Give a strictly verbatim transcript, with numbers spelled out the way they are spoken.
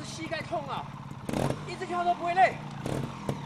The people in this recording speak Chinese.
膝盖痛啊，一直跳都不会累。